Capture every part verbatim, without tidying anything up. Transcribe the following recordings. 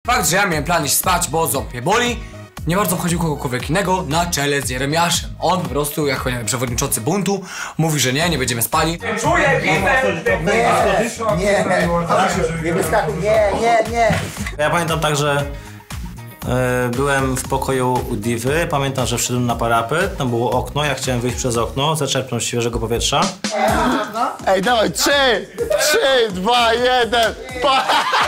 Fakt, że ja miałem plan iść spać, bo ząb mnie boli, nie bardzo wchodził kogokolwiek innego na czele z Jeremiaszem. On po prostu, jako nie wiem, przewodniczący buntu, mówi, że nie, nie będziemy spali. Czuję bitę! Nie, nie, nie wyskakuj, nie, nie, nie. Ja pamiętam tak, że e, byłem w pokoju u Divy, pamiętam, że wszedłem na parapet, tam było okno, ja chciałem wyjść przez okno, zaczerpnąć świeżego powietrza. Ej, dawaj, trzy, trzy, dwa, jeden, pa!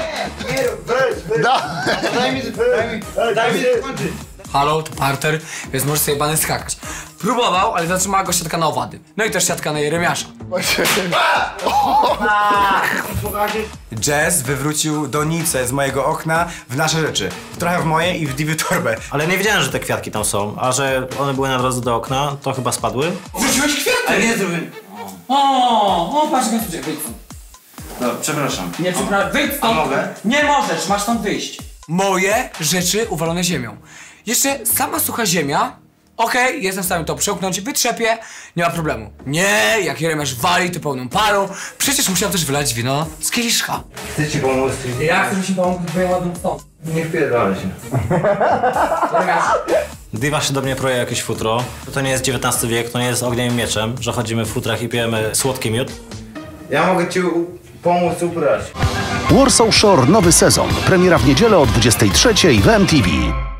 Daj mi, daj mi, daj mi skończyć. Halo, to parter, więc możesz sobie bany skakać. Próbował, ale zatrzymała go siatka na owady. No i też siatka na Jeremiasza. Jazz wywrócił donicę z mojego okna w nasze rzeczy. Trochę w moje i w Divy torbę. Ale nie wiedziałem, że te kwiatki tam są, a że one były na drodze do okna, to chyba spadły. Wrzuciłeś kwiaty! Ale nie zrobiłem. O, o, patrz, jak ja wyjdź stąd. No, przepraszam. Nie, przepraszam, wyjdź stąd! A mogę? Nie możesz, masz stąd wyjść. Moje rzeczy uwalone ziemią. Jeszcze sama sucha ziemia. Okej, okay, jestem w stanie to przełknąć, wytrzepię, nie ma problemu. Nie, jak Jeremiasz wali, to pełną parą. Przecież musiał też wylać wino z kieliszka. Chcę ci pomóc. Ja chcę, żebyś mi pomógł, bo ja ładną stąd. Nie wpierdolę się. Jeremiasz. Diva się do mnie proje jakieś futro. To nie jest dziewiętnasty wiek, to nie jest ogniem i mieczem, że chodzimy w futrach i pijemy słodki miód. Ja mogę ci pomóc ubrać. Warsaw Shore nowy sezon. Premiera w niedzielę o dwudziestej trzeciej w M T V.